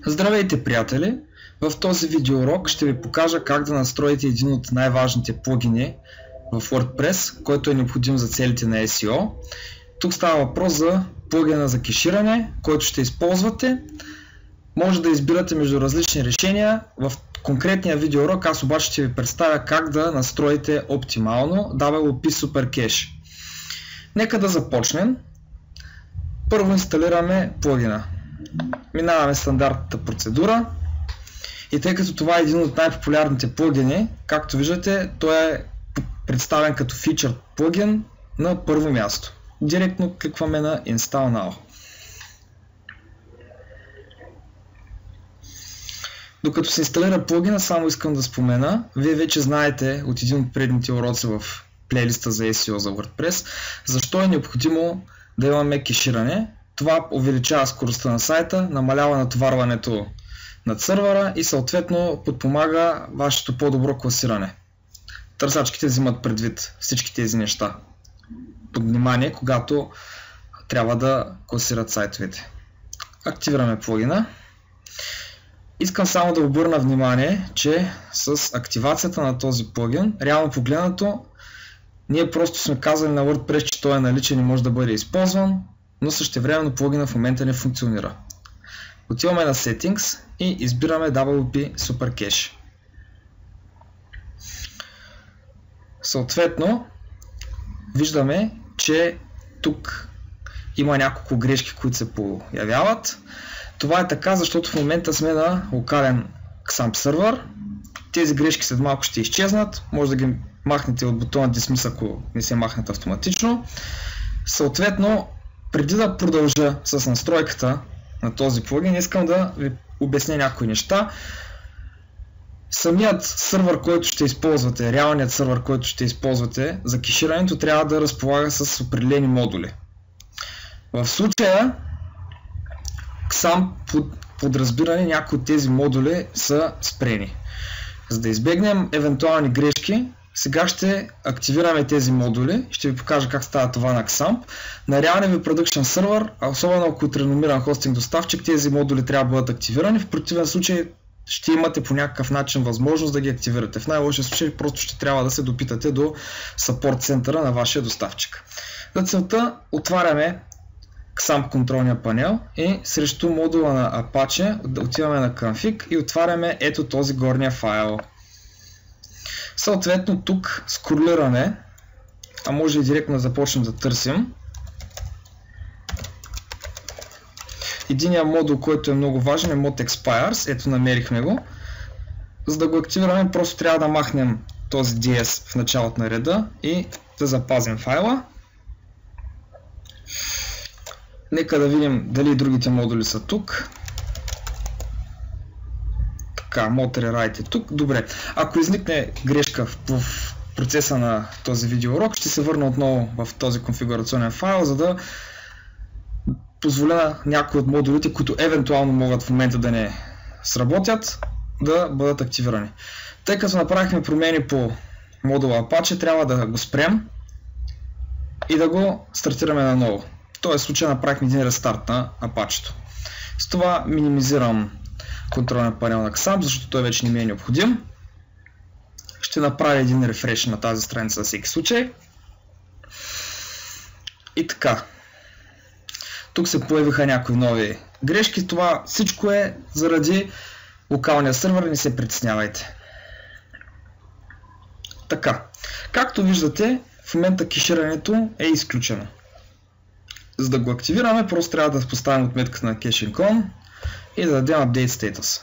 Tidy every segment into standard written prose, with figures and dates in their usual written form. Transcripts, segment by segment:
Здравейте, приятели! В този видеоурок ще ви покажа как да настроите един от най-важните плагини в WordPress, който е необходим за целите на SEO. Тук става въпрос за плагина за кеширане, който ще използвате. Може да избирате между различни решения. В конкретния видеоурок аз обаче ще ви представя как да настроите оптимално WP Super Cache. Нека да започнем. Първо инсталираме плагина. Минаваме стандартната процедура и тъй като това е един от най-популярните плагини, както виждате, той е представен като Featured плагин на първо място. Директно кликваме на Install Now. Докато се инсталира плагина, само искам да спомена, вие вече знаете от един от предните уроци в плейлиста за SEO за WordPress, защо е необходимо да имаме кеширане. Това увеличава скоростта на сайта, намалява натоварването над сървъра и съответно подпомага вашето по-добро класиране. Търсачките взимат предвид всички тези неща под внимание, когато трябва да класират сайтовете. Активираме плагина. Искам само да обърна внимание, че с активацията на този плагин, реално погледнато, ние просто сме казали на WordPress, че той е наличен и може да бъде използван, но същевременно плагина в момента не функционира. Отиваме на Settings и избираме WP Super Cache. Съответно, виждаме, че тук има няколко грешки, които се появяват. Това е така, защото в момента сме на локален XAMPP сервер. Тези грешки след малко ще изчезнат. Може да ги махнете от бутона Dismiss, ако не се махнат автоматично. Съответно, преди да продължа с настройката на този плагин, искам да ви обясня някои неща. Самият сървър, който ще използвате, реалният сървър, който ще използвате за кеширането, трябва да разполага с определени модули. В случая, сам подразбиране, някои от тези модули са спрени. За да избегнем евентуални грешки, сега ще активираме тези модули. Ще ви покажа как става това на XAMPP. На реалния ви продъкшн сървър, особено ако е реномиран хостинг доставчик, тези модули трябва да бъдат активирани. В противен случай ще имате по някакъв начин възможност да ги активирате. В най-лошия случай просто ще трябва да се допитате до support центъра на вашия доставчик. За целта отваряме XAMPP контролния панел и срещу модула на Apache отиваме на Config и отваряме ето този горния файл. Съответно тук скролираме, а може и директно да започнем да търсим. Единият модул, който е много важен, е Mod Expires. Ето, намерихме го. За да го активираме, просто трябва да махнем този DS в началото на реда и да запазим файла. Нека да видим дали другите модули са тук. Така, Mod Rewrite е тук. Добре. Ако изникне грешка в процеса на този видеоурок, ще се върна отново в този конфигурационен файл, за да позволя на някои от модулите, които евентуално могат в момента да не сработят, да бъдат активирани. Тъй като направихме промени по модула Apache, трябва да го спрем и да го стартираме наново. В този случай направихме един рестарт на Apache-то. С това минимизирам контролен панел на XAMPP, защото той вече не ми е необходим. Ще направя един рефреш на тази страница за всеки случай. И така. Тук се появиха някои нови грешки. Това всичко е заради локалния сървър, не се притеснявайте. Така. Както виждате, в момента кеширането е изключено. За да го активираме, просто трябва да поставим отметката на Caching и да дадем Update Status.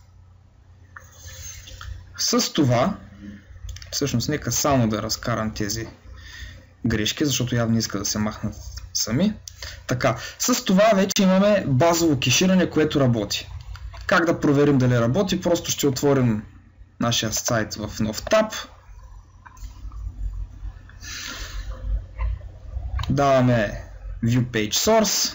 С това, всъщност нека само да разкарам тези грешки, защото явно не иска да се махнат сами. Така, с това вече имаме базово кеширане, което работи. Как да проверим дали работи? Просто ще отворим нашия сайт в нов таб. Даваме View Page Source.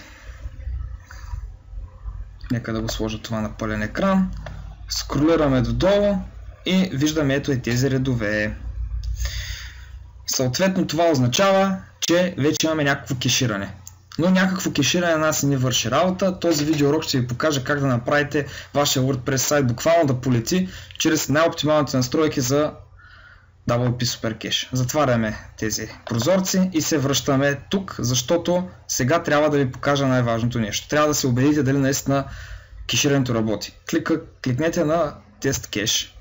Нека да го сложа това на пълен екран. Скролираме додолу и виждаме ето и тези редове. Съответно това означава, че вече имаме някакво кеширане. но някакво кеширане на нас не върши работа. Този видеоурок ще ви покаже как да направите вашия WordPress сайт буквално да полети чрез най-оптималните настройки за WP SuperCache. Затваряме тези прозорци и се връщаме тук, защото сега трябва да ви покажа най-важното нещо. Трябва да се убедите дали наистина кеширането работи. Кликнете на Test Cache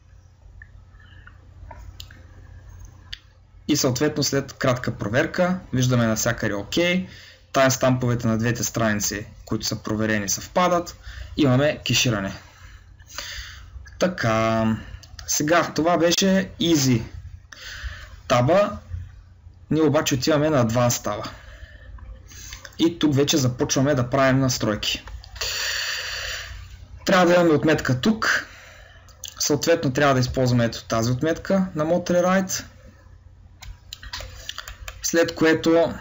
и съответно след кратка проверка виждаме навсякъде OK. Таймстамповете на двете страници, които са проверени, съвпадат. Имаме кеширане. Така, сега това беше Easy таба. Ние обаче отиваме на Advanced таба. И тук вече започваме да правим настройки. Трябва да имаме отметка тук. Съответно трябва да използваме ето тази отметка на MotorRide. След което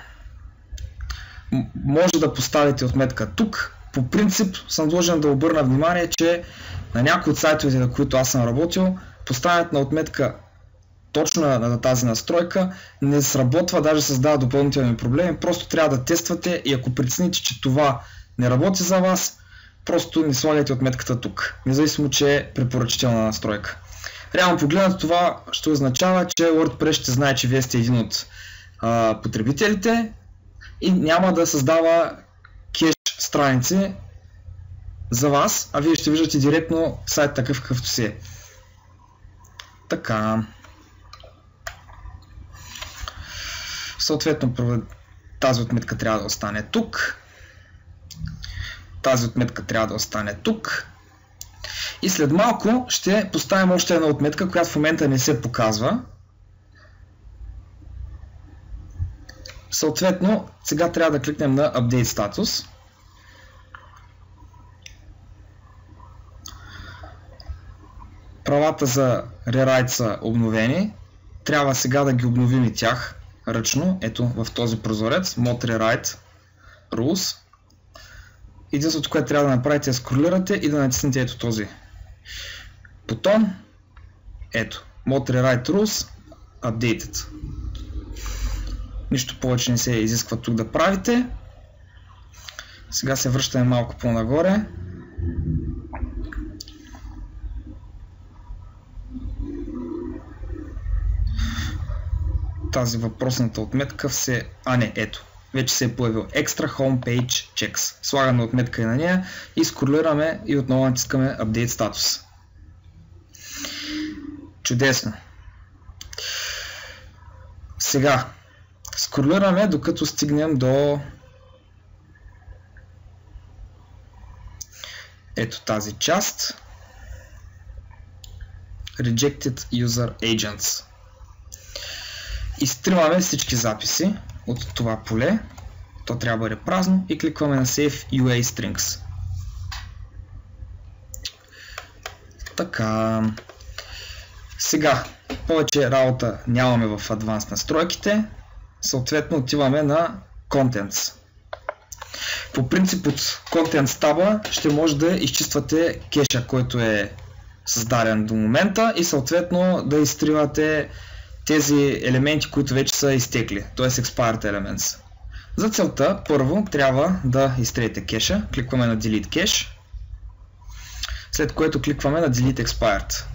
може да поставите отметка тук. По принцип съм длъжен да обърна внимание, че на някои от сайтовете, на които аз съм работил, поставянето на отметка точно на тази настройка не сработва, даже създава допълнителни проблеми. Просто трябва да тествате и ако прецените, че това не работи за вас, просто не слагайте отметката тук, независимо, че е препоръчителна настройка. Реално погледнато това ще означава, че WordPress ще знае, че вие сте един от потребителите и няма да създава кеш страници за вас, а вие ще виждате директно сайт такъв какъвто си е. Така. Съответно тази отметка трябва да остане тук. Тази отметка трябва да остане тук. И след малко ще поставим още една отметка, която в момента не се показва. Съответно, сега трябва да кликнем на Update Status. Правата за Rewrite са обновени. Трябва сега да ги обновим и тях ръчно. Ето в този прозорец. Mod Rewrite Rules. Единството, което трябва да направите е скролирате и да натиснете ето този бутон. Ето. Mod Rewrite Rules Updated. Нищо повече не се изисква тук да правите. Сега се връщаме малко по-нагоре. Тази въпросната отметка все... ето. Вече се е появил Extra Homepage Checks. Слагаме отметка и на нея и скролираме и отново натискаме Update Status. Чудесно. Сега скролираме докато стигнем до ето тази част. Rejected User Agents. Изтриваме всички записи от това поле. То трябва да бъде празно и кликваме на Save UA Strings. Така. Сега повече работа нямаме в Advanced настройките. Съответно отиваме на Contents. По принцип от Contents таба ще може да изчиствате кеша, който е създаден до момента и съответно да изтривате тези елементи, които вече са изтекли, т.е. Expired Elements. За целта първо трябва да изтриете кеша, кликваме на Delete Cache, след което кликваме на Delete Expired.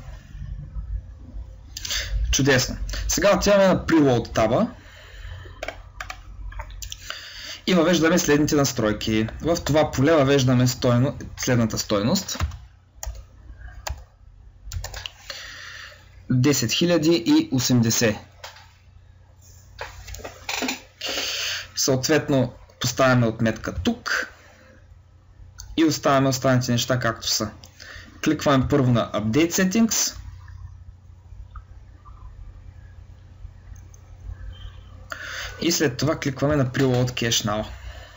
Чудесно. Сега отиваме на Preload таба и въвеждаме следните настройки. В това поле въвеждаме следната стойност. 10080. Съответно поставяме отметка тук и оставяме останалите неща както са. Кликваме първо на Update Settings. И след това кликваме на Preload Cache Now.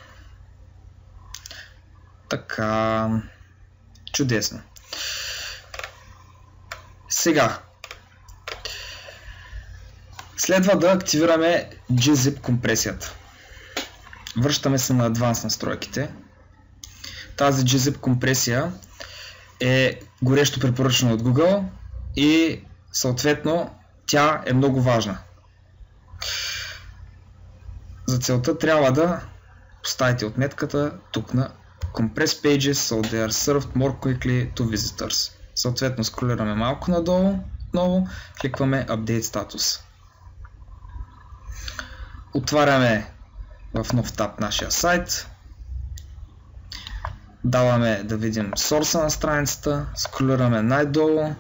Така. Чудесно. Сега. Следва да активираме gzip компресията. Връщаме се на Advanced настройките. Тази gzip компресия е горещо препоръчана от Google и съответно тя е много важна. За целта трябва да поставите отметката тук на Compress Pages, so they are served more quickly to visitors. Съответно скролираме малко надолу, отново кликваме Update Status. Отваряме в нов таб нашия сайт. Даваме да видим сорса на страницата, скролираме най-долу.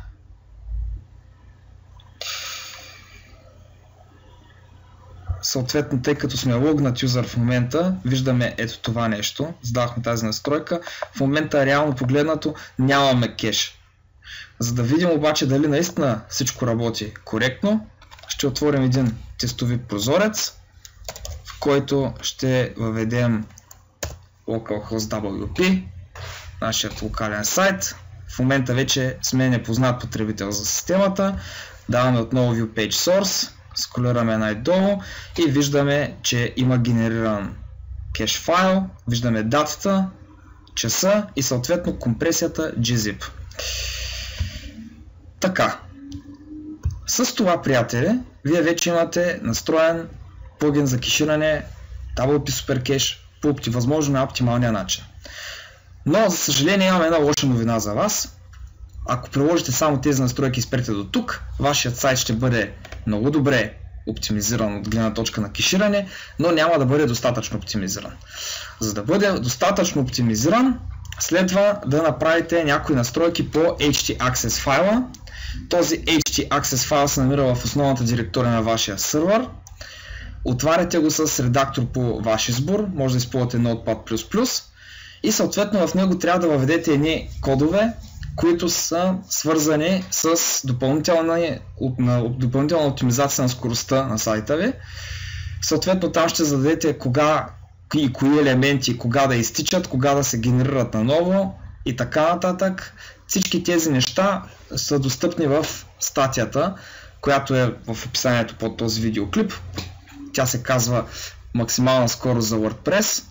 Съответно, тъй като сме логнат юзър в момента, виждаме ето това нещо. Задавахме тази настройка. В момента, реално погледнато, нямаме кеш. За да видим обаче дали наистина всичко работи коректно, ще отворим един тестови прозорец, в който ще въведем localhost WP, нашият локален сайт. В момента вече сме непознат потребител за системата. Даваме отново View Page Source, скролираме най-долу и виждаме, че има генериран кеш файл, виждаме датата, часа и съответно компресията gzip. Така, с това, приятели, вие вече имате настроен плагин за кеширане WP SuperCache по възможно на оптималния начин. Но, за съжаление, имаме една лоша новина за вас. Ако приложите само тези настройки и спрете до тук, вашият сайт ще бъде много добре оптимизиран от гледна точка на кеширане, но няма да бъде достатъчно оптимизиран. За да бъде достатъчно оптимизиран, следва да направите някои настройки по htaccess файла. Този htaccess файл се намира в основната директория на вашия сървър. Отваряте го с редактор по ваш избор, може да използвате Notepad++. И съответно в него трябва да въведете едни кодове, които са свързани с допълнителна оптимизация на скоростта на сайта ви. Съответно там ще зададете кога и кои елементи кога да изтичат, кога да се генерират наново и така нататък. Всички тези неща са достъпни в статията, която е в описанието под този видеоклип. Тя се казва максимална скорост за WordPress.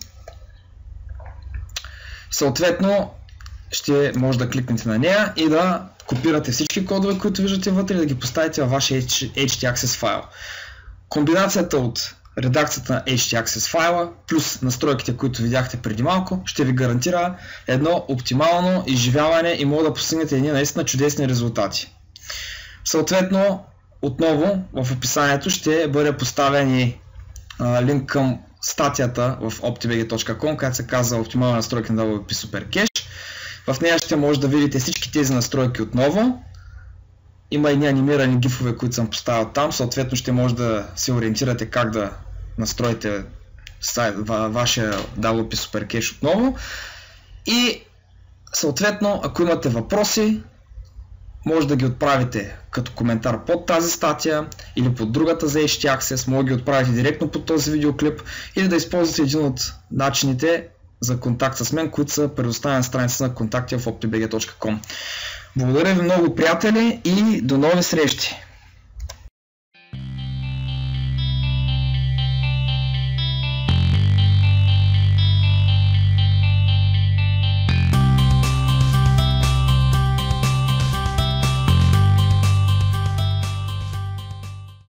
Съответно, ще може да кликнете на нея и да копирате всички кодове, които виждате вътре и да ги поставите във вашия htaccess файл. Комбинацията от редакцията на htaccess файла плюс настройките, които видяхте преди малко, ще ви гарантира едно оптимално изживяване и може да постигнете едни наистина чудесни резултати. Съответно, отново в описанието ще бъде поставен и линк към статията в optibg.com, която се казва оптимална настройка на WP SuperCache. В нея ще може да видите всички тези настройки отново. Има и анимирани гифове, които съм поставил там. Съответно ще може да се ориентирате как да настроите вашия WP SuperCache отново. И съответно, ако имате въпроси, може да ги отправите като коментар под тази статия или под другата за htaccess, може да ги отправите директно под този видеоклип или да използвате един от начините за контакт с мен, които са предоставени на страницата на контакти в optibg.com. Благодаря ви много, приятели, и до нови срещи!